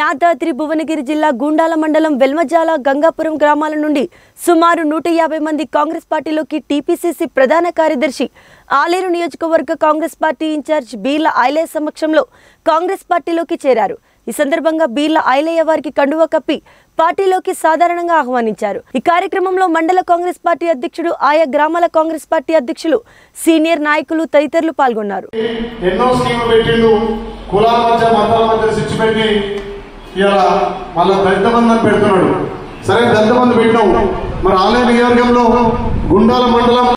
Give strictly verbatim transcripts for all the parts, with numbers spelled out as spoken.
యాదాద్రి భువనగిరి జిల్లా గుండాల మండలం వెల్మజాల గంగాపురం గ్రామాల నుండి సుమారు నూట యాభై మంది కాంగ్రెస్ పార్టీలోకి టీపీసీసీ ప్రధాన కార్యదర్శి ఆలేరు నియోజకవర్గ కాంగ్రెస్ పార్టీ ఇన్ఛార్జ్ బీర్ల ఐలయ్య సమక్షంలో కాంగ్రెస్ పార్టీలోకి చేరారు। ఈ సందర్భంగా బీర్ల ఐలయ్య వారికి కండువా కప్పి పార్టీలోకి సాధారణంగా ఆహ్వానించారు। ఈ కార్యక్రమంలో మండల కాంగ్రెస్ పార్టీ అధ్యక్షుడు, ఆయా గ్రామాల కాంగ్రెస్ పార్టీ అధ్యక్షులు, సీనియర్ నాయకులు తదితరులు పాల్గొన్నారు। ఎన్నో స్కీములు పెట్టిండు, కులాల మధ్య మతాల మధ్య స్విచ్ పెట్టి ఇలా మళ్ళా దళిత బంధం పెడుతున్నాడు। సరే దళిత బంధు పెట్టినావు, మరి ఆలయ నియోజకంలో గుండాల మండలం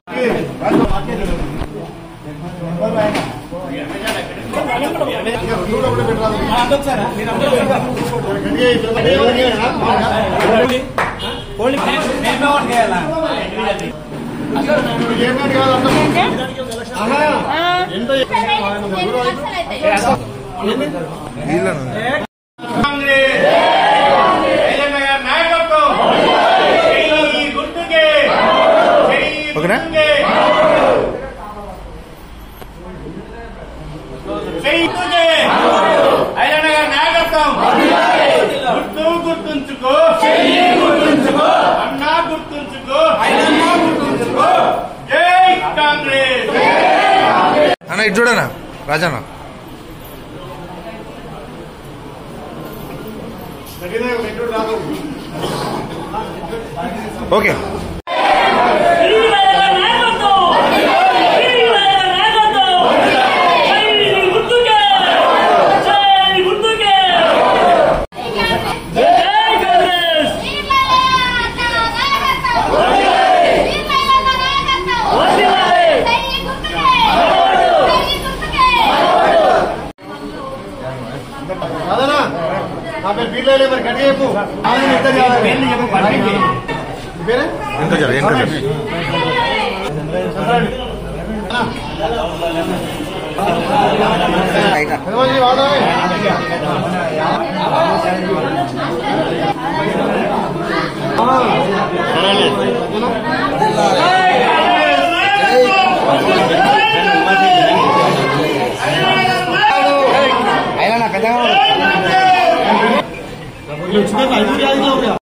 అన్న ఇటు చూడనా రాజన్న ఓకే ఎంత జర ఎంత అయినా పెద్దగా